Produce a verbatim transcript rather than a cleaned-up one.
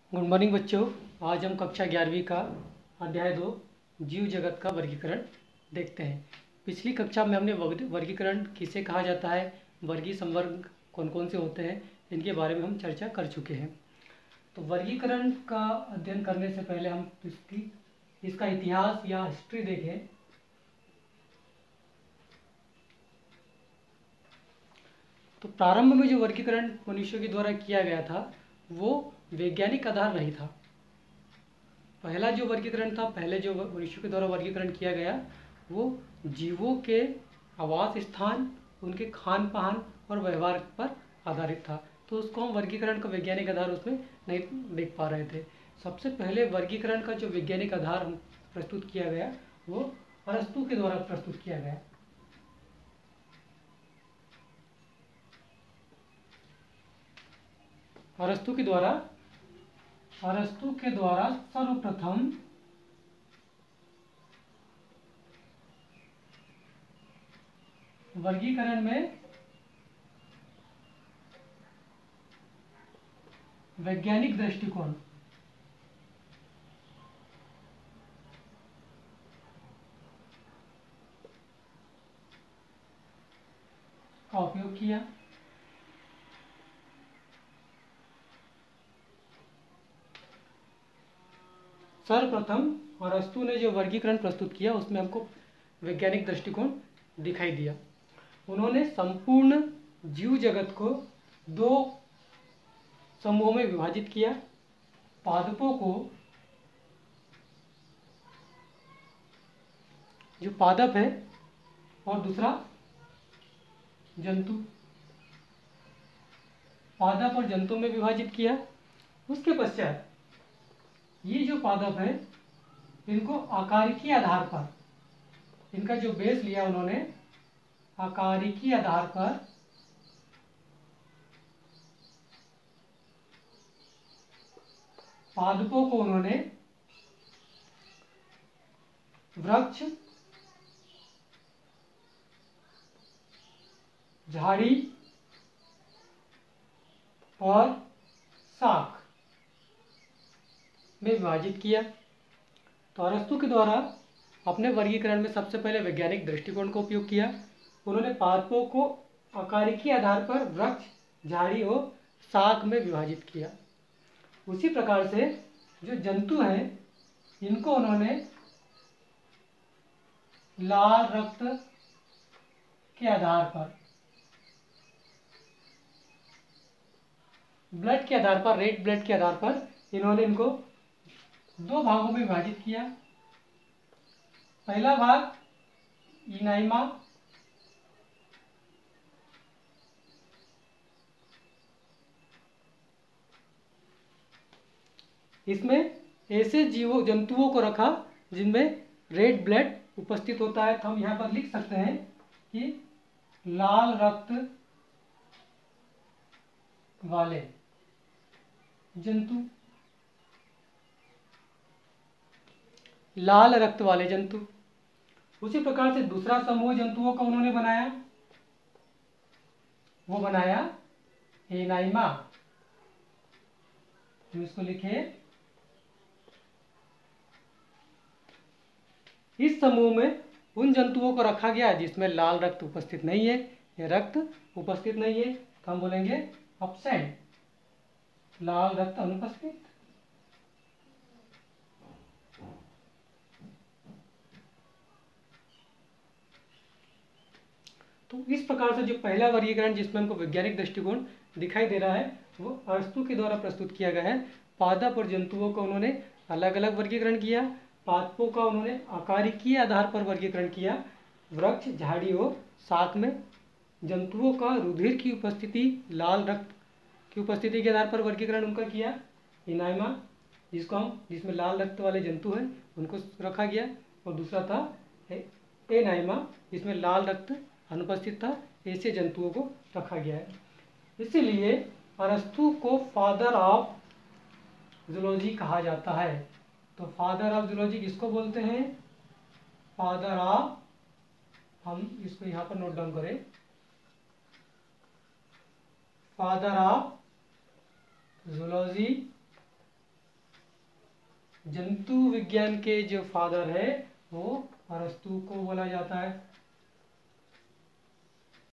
Good morning बच्चों। आज हम कक्षा ग्यारहवीं का अध्याय दो जीव जगत का वर्गीकरण देखते हैं। पिछली कक्षा में हमने वर्गीकरण किसे कहा जाता है, वर्गीय संवर्ग कौन कौन से होते हैं, इनके बारे में हम चर्चा कर चुके हैं। तो वर्गीकरण का अध्ययन करने से पहले हम इसकी इसका इतिहास या हिस्ट्री देखें। तो प्रारंभ में जो वर्गीकरण मनुष्यों के द्वारा किया गया था वो वैज्ञानिक आधार नहीं था। पहला जो वर्गीकरण था, पहले जो मनुष्यों के द्वारा वर्गीकरण किया गया वो जीवों के आवास स्थान, उनके खान पान और व्यवहार पर आधारित था। तो उसको हम वर्गीकरण का वैज्ञानिक आधार उसमें नहीं देख पा रहे थे। सबसे पहले वर्गीकरण का जो वैज्ञानिक आधार हम प्रस्तुत किया गया वो अरस्तू के द्वारा प्रस्तुत किया गया। अरस्तू के द्वारा अरस्तू के द्वारा सर्वप्रथम वर्गीकरण में वैज्ञानिक दृष्टिकोण का उपयोग किया। सर्वप्रथम अरस्तू ने जो वर्गीकरण प्रस्तुत किया उसमें हमको वैज्ञानिक दृष्टिकोण दिखाई दिया। उन्होंने संपूर्ण जीव जगत को दो समूहों में विभाजित किया। पादपों को, जो पादप है, और दूसरा जंतु, पादप और जंतु में विभाजित किया। उसके पश्चात ये जो पादप है इनको आकारिकी आधार पर, इनका जो बेस लिया उन्होंने आकारिकी आधार पर पादपों को उन्होंने वृक्ष, झाड़ी और शाक में विभाजित किया। तो अरस्तू के द्वारा अपने वर्गीकरण में सबसे पहले वैज्ञानिक दृष्टिकोण का उपयोग किया। उन्होंने पादपों को आकारिकी आधार पर वृक्ष, झाड़ी और शाक में विभाजित किया। उसी प्रकार से जो जंतु हैं इनको उन्होंने लाल रक्त के आधार पर, ब्लड के आधार पर, रेड ब्लड के आधार पर इन्होंने इनको दो भागों में विभाजित किया। पहला भाग इनाइमा, इसमें ऐसे जीवों जंतुओं को रखा जिनमें रेड ब्लड उपस्थित होता है। तो हम यहाँ पर लिख सकते हैं कि लाल रक्त वाले जंतु, लाल रक्त वाले जंतु। उसी प्रकार से दूसरा समूह जंतुओं का उन्होंने बनाया, वो बनाया एनाइमा। तो इसको लिखे, इस समूह में उन जंतुओं को रखा गया जिसमें लाल रक्त उपस्थित नहीं है, या रक्त उपस्थित नहीं है। तो हम बोलेंगे एब्सेंट, लाल रक्त अनुपस्थित। तो इस प्रकार से जो पहला वर्गीकरण जिसमें हमको वैज्ञानिक दृष्टिकोण दिखाई दे रहा है वो अरस्तू के द्वारा प्रस्तुत किया गया है। पादप और जंतुओं का उन्होंने अलग अलग वर्गीकरण किया। पादपों का उन्होंने आकारिकीय आधार पर वर्गीकरण किया। वृक्ष, झाड़ी और शाक में जंतुओं का रुधिर की उपस्थिति, लाल रक्त की उपस्थिति के आधार पर वर्गीकरण उनका किया। इनाइमा, जिसको हम जिसमें लाल रक्त वाले जंतु हैं उनको रखा गया। और दूसरा था एनाइमा, जिसमें लाल रक्त अनुपस्थित था, ऐसे जंतुओं को रखा गया है। इसीलिए अरस्तू को फादर ऑफ जूलॉजी कहा जाता है। तो फादर ऑफ जूलॉजी किसको बोलते हैं? फादर ऑफ, हम इसको यहाँ पर नोट डाउन करें, फादर ऑफ जूलॉजी जंतु विज्ञान के जो फादर है वो अरस्तु को बोला जाता है।